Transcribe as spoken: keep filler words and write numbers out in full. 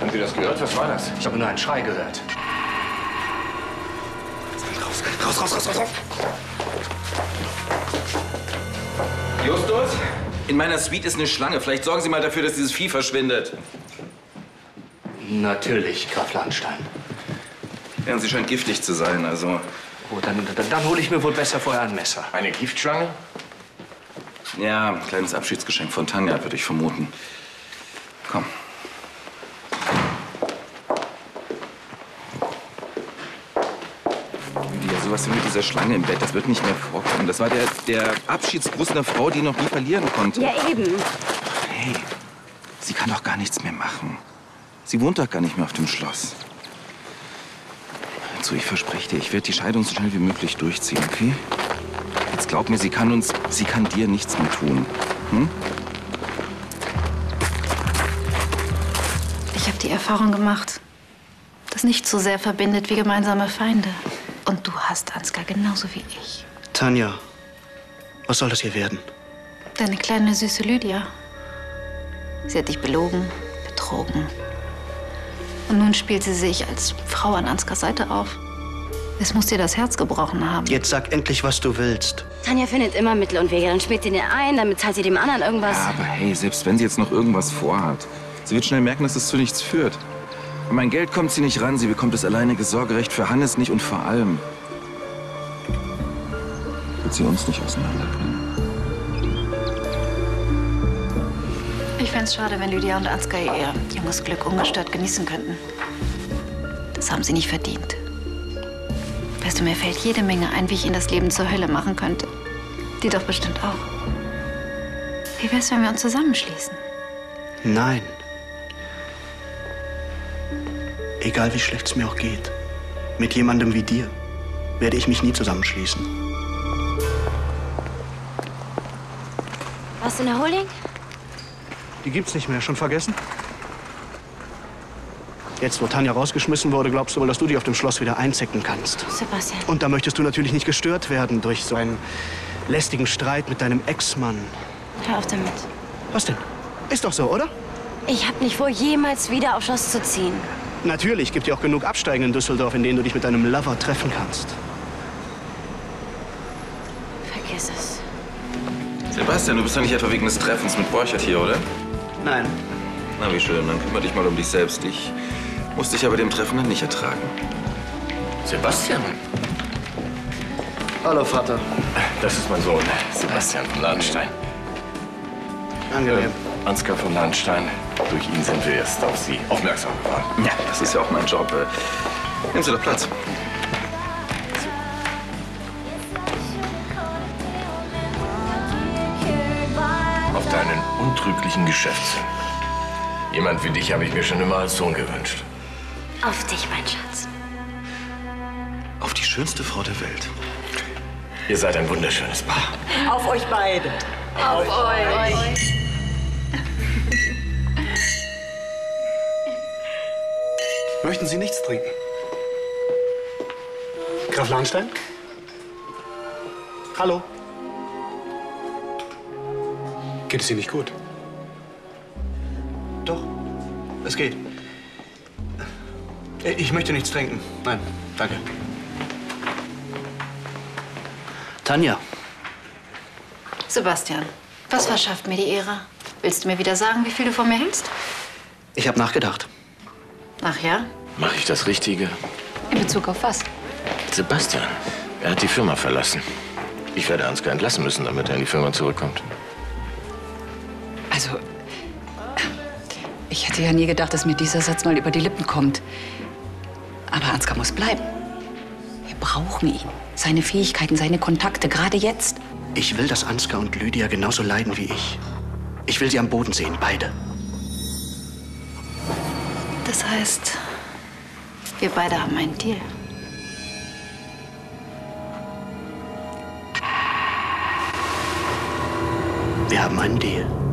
Haben Sie das gehört? Was war das? Ich habe nur einen Schrei gehört. Raus, raus, raus, raus, raus, raus! Justus? In meiner Suite ist eine Schlange. Vielleicht sorgen Sie mal dafür, dass dieses Vieh verschwindet. Natürlich, Graf Lahnstein. Ja, und sie scheint giftig zu sein, also... Gut, dann, dann, dann hole ich mir wohl besser vorher ein Messer. Eine Giftschlange? Ja, ein kleines Abschiedsgeschenk von Tanja, würde ich vermuten. Komm. Lydia, sowas wie mit dieser Schlange im Bett, das wird nicht mehr vorkommen. Das war der, der Abschiedsgruß einer Frau, die noch nie verlieren konnte. Ja, eben. Hey, sie kann doch gar nichts mehr machen. Sie wohnt doch gar nicht mehr auf dem Schloss. Also, ich verspreche dir, ich werde die Scheidung so schnell wie möglich durchziehen, okay? Jetzt glaub mir, sie kann uns, sie kann dir nichts mehr tun. Hm? Ich habe die Erfahrung gemacht, dass nichts so sehr verbindet wie gemeinsame Feinde. Und du hast Ansgar genauso wie ich. Tanja, was soll das hier werden? Deine kleine süße Lydia. Sie hat dich belogen, betrogen. Und nun spielt sie sich als Frau an Ansgars Seite auf. Es muss dir das Herz gebrochen haben. Jetzt sag endlich, was du willst. Tanja findet immer Mittel und Wege. Dann schmiert sie den einen, dann bezahlt sie dem anderen irgendwas. Ja, aber hey, selbst wenn sie jetzt noch irgendwas vorhat, sie wird schnell merken, dass es zu nichts führt. An mein Geld kommt sie nicht ran, sie bekommt das alleinige Sorgerecht für Hannes nicht und vor allem wird sie uns nicht auseinanderbringen. Ich fände es schade, wenn Lydia und Ansgar ihr junges Glück ungestört genießen könnten. Das haben sie nicht verdient. Weißt du, mir fällt jede Menge ein, wie ich ihnen das Leben zur Hölle machen könnte. Die doch bestimmt auch. Wie wär's, wenn wir uns zusammenschließen? Nein. Egal wie schlecht es mir auch geht, mit jemandem wie dir werde ich mich nie zusammenschließen. Warst du in der Holding? Die gibt's nicht mehr. Schon vergessen? Jetzt, wo Tanja rausgeschmissen wurde, glaubst du wohl, dass du dich auf dem Schloss wieder einzecken kannst. Sebastian. Und da möchtest du natürlich nicht gestört werden durch so einen lästigen Streit mit deinem Ex-Mann. Hör auf damit. Was denn? Ist doch so, oder? Ich hab nicht vor, jemals wieder aufs Schloss zu ziehen. Natürlich, gibt ja auch genug Absteigen in Düsseldorf, in denen du dich mit deinem Lover treffen kannst. Vergiss es. Sebastian, du bist doch nicht etwa wegen des Treffens mit Borchert hier, oder? Nein. Na, wie schön. Dann kümmere dich mal um dich selbst. Ich muss dich aber dem Treffen dann nicht ertragen. Sebastian? Hallo, Vater. Das ist mein Sohn, Sebastian von Lahnstein. Angenehm. Äh, Ansgar von Lahnstein. Durch ihn sind wir erst auf Sie aufmerksam geworden. Ja, das ist ja auch mein Job. Äh, Nehmen Sie doch Platz. Auf deinen untrüglichen Geschäftssinn. Jemand wie dich habe ich mir schon immer als Sohn gewünscht. Auf dich, mein Schatz. Auf die schönste Frau der Welt. Ihr seid ein wunderschönes Paar. Auf euch beide. Auf euch. Möchten Sie nichts trinken? Graf Lahnstein? Hallo? Geht es Ihnen nicht gut? Doch, es geht. Ich möchte nichts trinken. Nein, danke. Tanja. Sebastian, was verschafft mir die Ehre? Willst du mir wieder sagen, wie viel du von mir hältst? Ich habe nachgedacht. Ach ja? Mache ich das Richtige? In Bezug auf was? Sebastian, er hat die Firma verlassen. Ich werde Ansgar entlassen müssen, damit er in die Firma zurückkommt. Also, ich hätte ja nie gedacht, dass mir dieser Satz mal über die Lippen kommt. Aber Ansgar muss bleiben. Wir brauchen ihn. Seine Fähigkeiten, seine Kontakte, gerade jetzt. Ich will, dass Ansgar und Lydia genauso leiden wie ich. Ich will sie am Boden sehen, beide. Das heißt, wir beide haben einen Deal. Wir haben einen Deal.